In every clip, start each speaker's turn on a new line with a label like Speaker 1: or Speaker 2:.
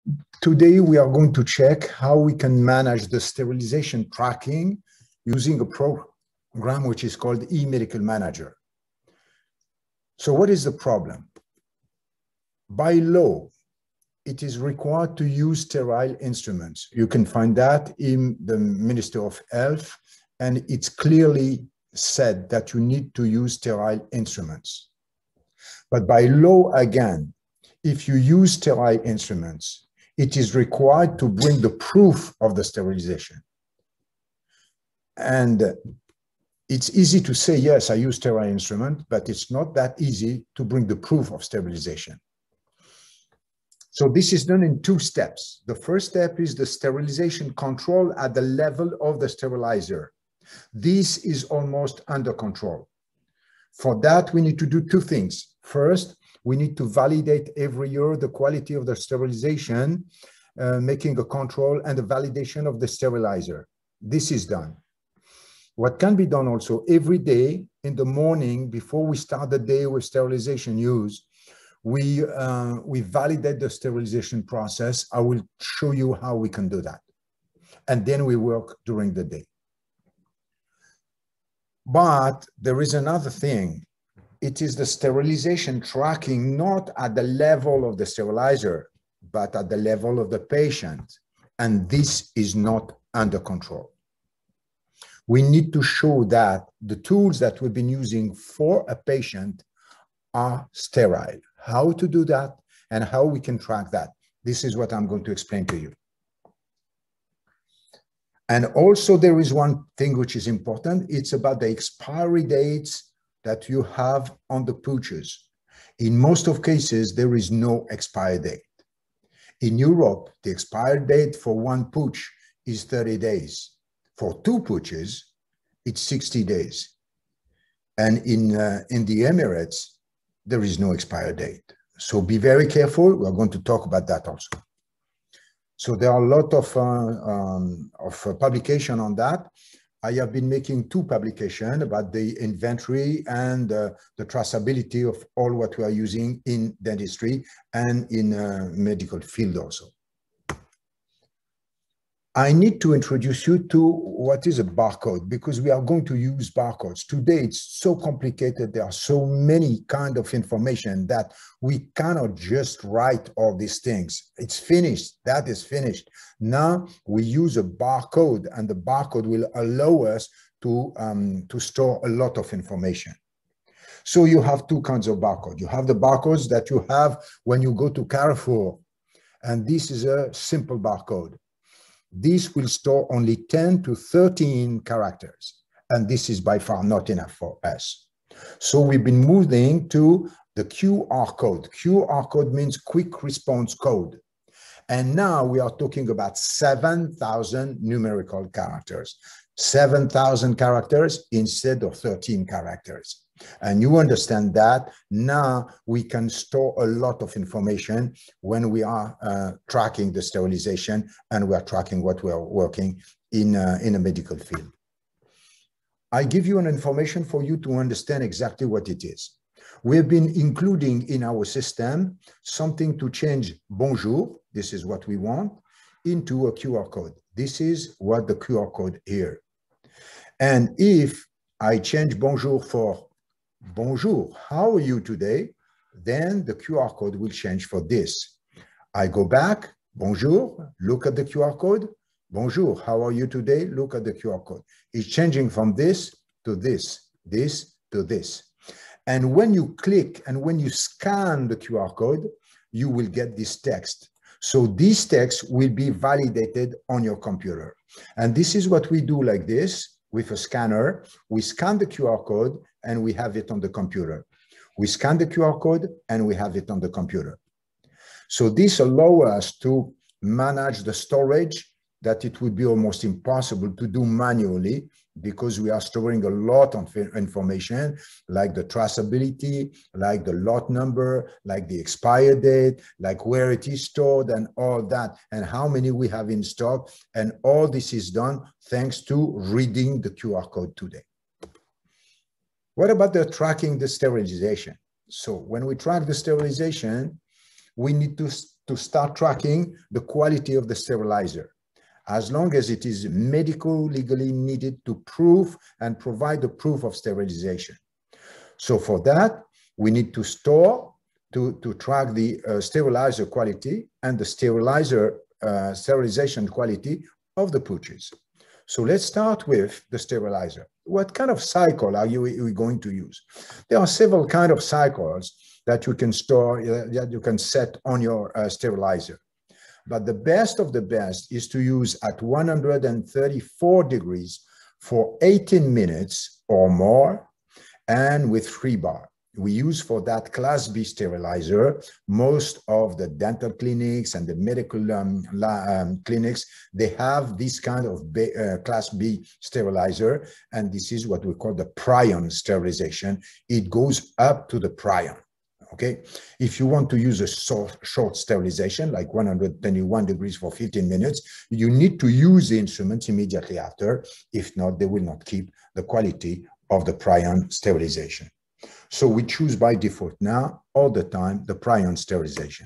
Speaker 1: Today, we are going to check how we can manage the sterilization tracking using a program which is called eMedical Manager. So what is the problem? By law, it is required to use sterile instruments. You can find that in the Ministry of Health, and it's clearly said that you need to use sterile instruments. But by law, again, if you use sterile instruments, it is required to bring the proof of the sterilization. And it's easy to say, yes, I use sterile instrument, but it's not that easy to bring the proof of sterilization. So this is done in two steps. The first step is the sterilization control at the level of the sterilizer. This is almost under control. For that, we need to do two things. First, we need to validate every year the quality of the sterilization, making a control and a validation of the sterilizer. This is done. What can be done also every day in the morning before we start the day with sterilization use, we validate the sterilization process. I will show you how we can do that. And then we work during the day. But there is another thing. It is the sterilization tracking, not at the level of the sterilizer, but at the level of the patient. And this is not under control. We need to show that the tools that we've been using for a patient are sterile. How to do that and how we can track that. This is what I'm going to explain to you. And also there is one thing which is important. It's about the expiry dates that you have on the pouches. In most of cases, there is no expiry date. In Europe, the expiry date for one pouch is 30 days. For two pouches, it's 60 days. And in the Emirates, there is no expiry date. So be very careful. We're going to talk about that also. So there are a lot of publication on that. I have been making two publications about the inventory and the traceability of all what we are using in dentistry and in medical field also. I need to introduce you to what is a barcode, because we are going to use barcodes. Today, it's so complicated. There are so many kind of information that we cannot just write all these things. It's finished. That is finished. Now we use a barcode, and the barcode will allow us to store a lot of information. So you have two kinds of barcode. You have the barcodes that you have when you go to Carrefour, and this is a simple barcode. This will store only 10 to 13 characters, and this is by far not enough for us. So we've been moving to the QR code. QR code means quick response code. And now we are talking about 7,000 numerical characters. 7,000 characters instead of 13 characters. And you understand that now we can store a lot of information when we are tracking the sterilization and we are tracking what we are working in a medical field. I give you an information for you to understand exactly what it is. We have been including in our system something to change bonjour, this is what we want, into a QR code. This is what the QR code here. And if I change bonjour for bonjour, how are you today? Then the QR code will change for this. I go back, bonjour, look at the QR code. Bonjour, how are you today? Look at the QR code. It's changing from this to this, this to this. And when you click and when you scan the QR code, you will get this text. So this text will be validated on your computer. And this is what we do like this with a scanner. We scan the QR code and we have it on the computer. We scan the QR code and we have it on the computer. So this allows us to manage the storage that it would be almost impossible to do manually, because we are storing a lot of information, like the traceability, like the lot number, like the expire date, like where it is stored and all that, and how many we have in stock. And all this is done thanks to reading the QR code today. What about the tracking the sterilization? So when we track the sterilization, we need to to start tracking the quality of the sterilizer, as long as it is medical legally needed to prove and provide the proof of sterilization. So for that, we need to store, to track the sterilizer quality and the sterilization quality of the pouches. So let's start with the sterilizer. What kind of cycle are we going to use? There are several kinds of cycles that you can store, that you can set on your sterilizer. But the best of the best is to use at 134 degrees for 18 minutes or more, and with 3 bar. We use for that Class B sterilizer. Most of the dental clinics and the medical clinics, they have this kind of Class B sterilizer, and this is what we call the prion sterilization. It goes up to the prion. Okay, if you want to use a short sterilization, like 121 degrees for 15 minutes, you need to use the instruments immediately after. If not, they will not keep the quality of the prion sterilization. So we choose by default now, all the time, the prion sterilization.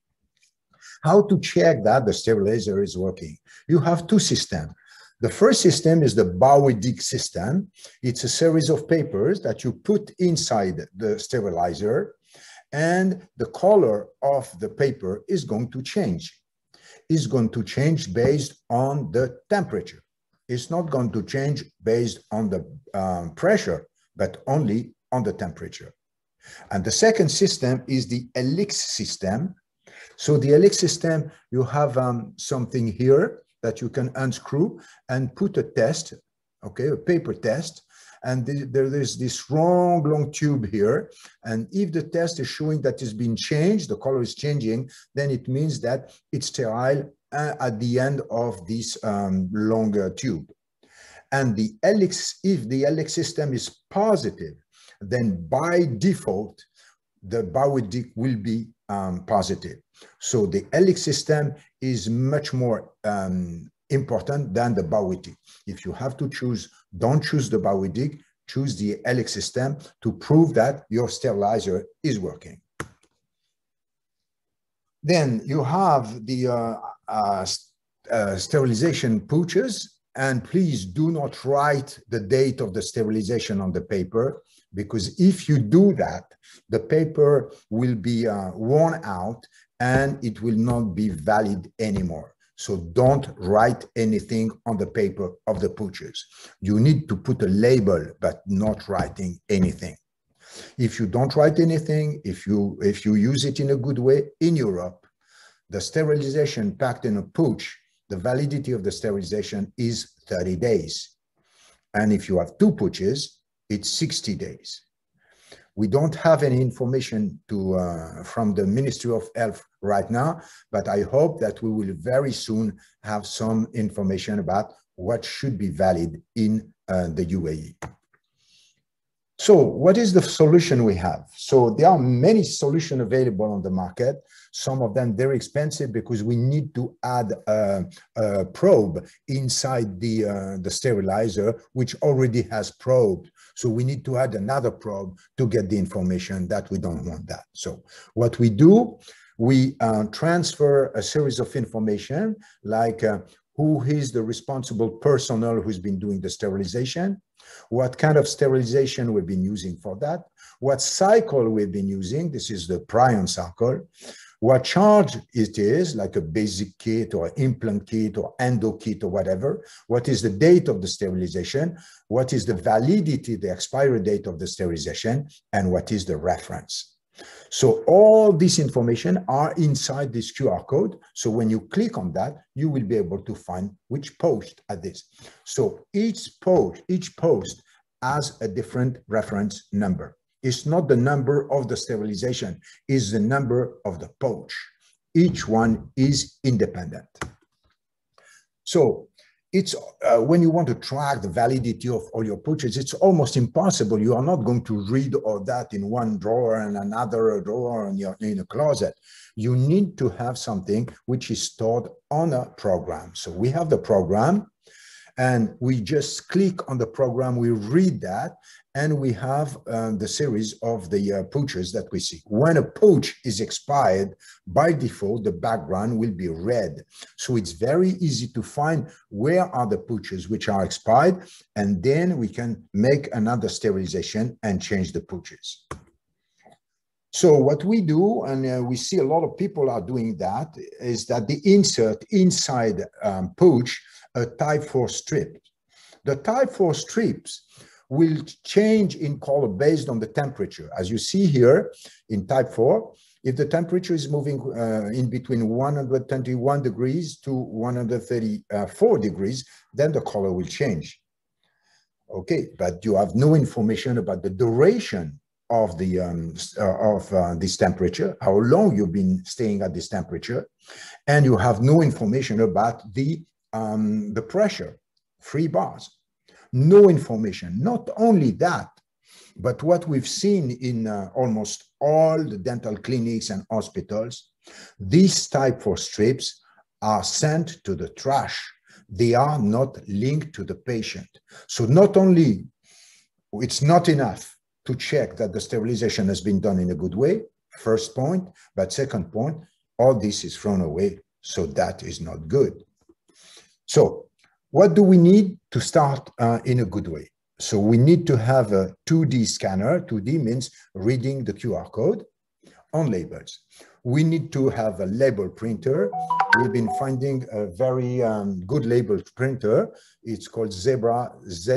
Speaker 1: How to check that the sterilizer is working? You have 2 systems. The first system is the Bowie-Dick system. It's a series of papers that you put inside the sterilizer, and the color of the paper is going to change. It's going to change based on the temperature. It's not going to change based on the pressure, but only on the temperature. And the second system is the Helix system. So the Helix system, you have something here that you can unscrew and put a test, okay, a paper test. And there is this long tube here. And if the test is showing that it's been changed, the color is changing, then it means that it's sterile at the end of this longer tube. And the Helix, if the Helix system is positive, then by default, the Bowie-Dick will be positive. So the Helix system is much more important than the Bowie-Dick. If you have to choose, don't choose the Bowie-Dick, choose the Helix system to prove that your sterilizer is working. Then you have the sterilization pouches, and please do not write the date of the sterilization on the paper, because if you do that, the paper will be worn out and it will not be valid anymore. So don't write anything on the paper of the pouches. You need to put a label, but not writing anything. If you don't write anything, if you use it in a good way in Europe, the sterilization packed in a pouch, the validity of the sterilization is 30 days. And if you have 2 pouches, it's 60 days. We don't have any information from the Ministry of Health right now, but I hope that we will very soon have some information about what should be valid in the UAE. So what is the solution we have? So there are many solutions available on the market, some of them very expensive because we need to add a probe inside the sterilizer, which already has probe. So we need to add another probe to get the information that we don't want that. So what we do, we transfer a series of information like who is the responsible personnel who's been doing the sterilization, what kind of sterilization we've been using for that, what cycle we've been using, this is the prion cycle, what charge it is, like a basic kit or implant kit or endo kit or whatever, what is the date of the sterilization, what is the validity, the expiry date of the sterilization, and what is the reference. So all this information are inside this QR code. So when you click on that, you will be able to find which post at this. So each post has a different reference number. It's not the number of the sterilization, it's the number of the pouch. Each one is independent. So it's when you want to track the validity of all your pouches, it's almost impossible. You are not going to read all that in one drawer and another drawer in a closet. You need to have something which is stored on a program. So we have the program, And we just click on the program, we read that, and we have the series of the pouches that we see. When a pouch is expired, by default, the background will be red. So it's very easy to find where are the pouches which are expired, and then we can make another sterilization and change the pouches. So what we do, and we see a lot of people are doing that, is that they insert inside pouch a type 4 strip. The type 4 strips will change in color based on the temperature. As you see here in type 4, if the temperature is moving in between 121 degrees to 134 degrees, then the color will change. Okay, but you have no information about the duration of the this temperature, how long you've been staying at this temperature, and you have no information about the pressure, 3 bars. No information. Not only that, but what we've seen in almost all the dental clinics and hospitals, these type 4 strips are sent to the trash. They are not linked to the patient. So not only it's not enough to check that the sterilization has been done in a good way, first point, but second point, all this is thrown away. So that is not good. So what do we need to start in a good way? So we need to have a 2D scanner. 2D means reading the QR code on labels. We need to have a label printer. We've been finding a very good label printer. It's called Zebra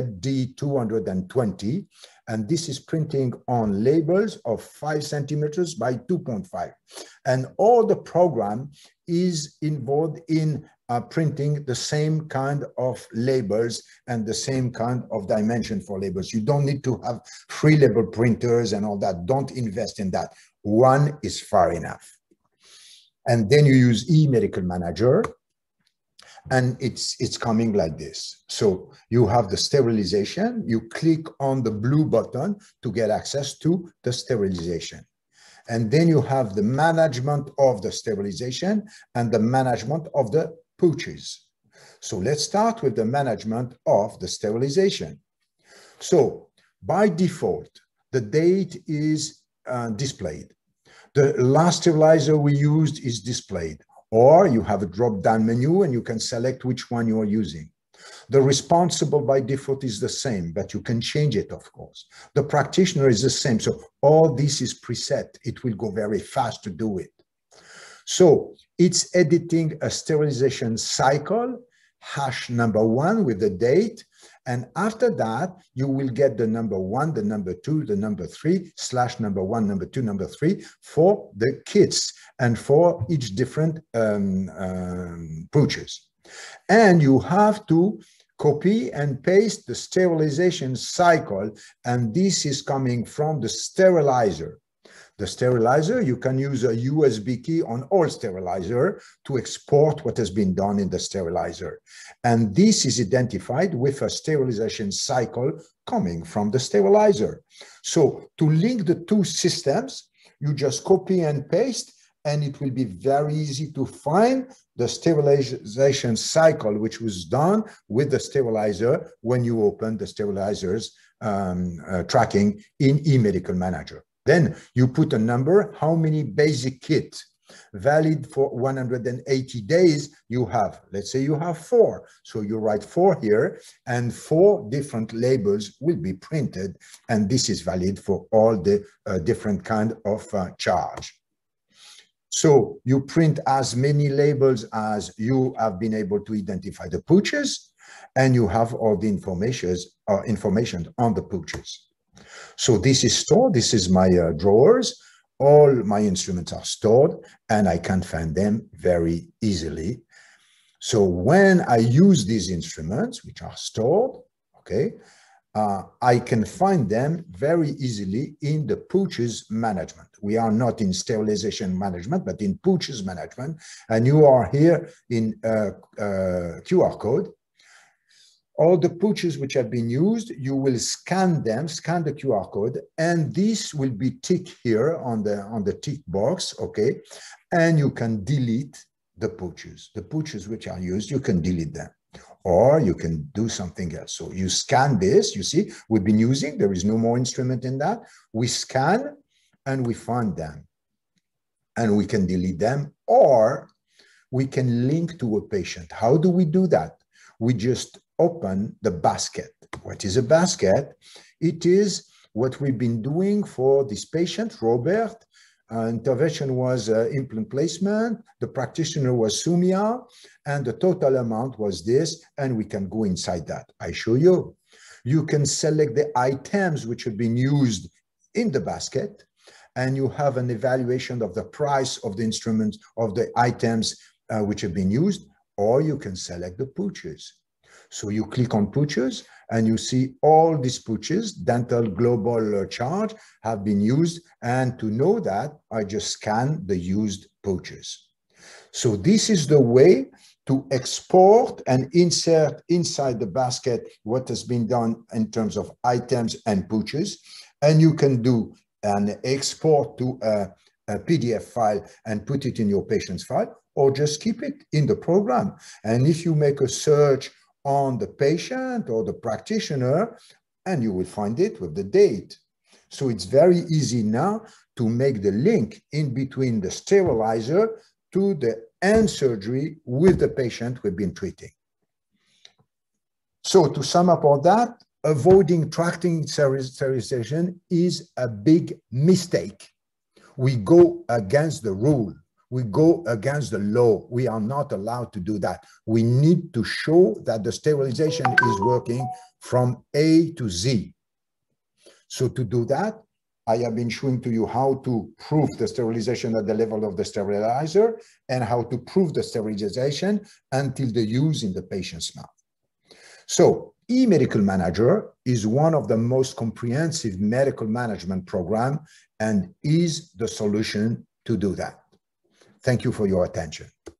Speaker 1: ZD220. And this is printing on labels of 5 centimeters by 2.5. And all the program is involved in printing the same kind of labels and the same kind of dimension for labels. You don't need to have 3 label printers and all that. Don't invest in that. One is far enough. And then you use eMedical Manager, and it's coming like this. So you have the sterilization. You click on the blue button to get access to the sterilization. And then you have the management of the sterilization and the management of the pouches. So let's start with the management of the sterilization. So by default, the date is displayed. The last sterilizer we used is displayed, or you have a drop-down menu and you can select which one you are using. The responsible by default is the same, but you can change it, of course. The practitioner is the same. So all this is preset. It will go very fast to do it. So it's editing a sterilization cycle, #1 with the date. And after that, you will get the #1, the #2, the #3, /#1, #2, #3 for the kits and for each different pouches. And you have to copy and paste the sterilization cycle. And this is coming from the sterilizer. The sterilizer, you can use a USB key on all sterilizer to export what has been done in the sterilizer. And this is identified with a sterilization cycle coming from the sterilizer. So to link the two systems, you just copy and paste, and it will be very easy to find the sterilization cycle which was done with the sterilizer when you open the sterilizer's tracking in eMedical Manager. Then you put a number, how many basic kits valid for 180 days you have. Let's say you have 4. So you write 4 here, and 4 different labels will be printed. And this is valid for all the different kind of charge. So you print as many labels as you have been able to identify the pouches, and you have all the information on the pouches. So this is stored. This is my drawers. All my instruments are stored, and I can find them very easily. So when I use these instruments, which are stored, okay, I can find them very easily in the pouches management. We are not in sterilization management, but in pouches management. And you are here in QR code. All the pouches which have been used, you will scan them, scan the QR code, and this will be ticked here on the tick box, okay? And you can delete the pouches. The pouches which are used, you can delete them. or you can do something else. So you scan this, you see, we've been using, there is no more instrument in that. We scan and we find them and we can delete them, or we can link to a patient. How do we do that? We just open the basket. What is a basket? It is what we've been doing for this patient, Robert. Intervention was implant placement. The practitioner was Sumia, and the total amount was this, and we can go inside that. I show you. You can select the items which have been used in the basket, and you have an evaluation of the price of the instruments, of the items which have been used, or you can select the pouches. So you click on pouches and you see all these pouches, dental global charge, have been used. And to know that, I just scan the used pouches. So this is the way to export and insert inside the basket what has been done in terms of items and pouches. And you can do an export to a PDF file and put it in your patient's file, or just keep it in the program. And if you make a search on the patient or the practitioner, and you will find it with the date. So it's very easy now to make the link in between the sterilizer to the end surgery with the patient we've been treating. So to sum up all that, avoiding tracking sterilization is a big mistake. We go against the rule. We go against the law. We are not allowed to do that. We need to show that the sterilization is working from A to Z. So to do that, I have been showing to you how to prove the sterilization at the level of the sterilizer and how to prove the sterilization until the use in the patient's mouth. So eMedical Manager is one of the most comprehensive medical management program and is the solution to do that. Thank you for your attention.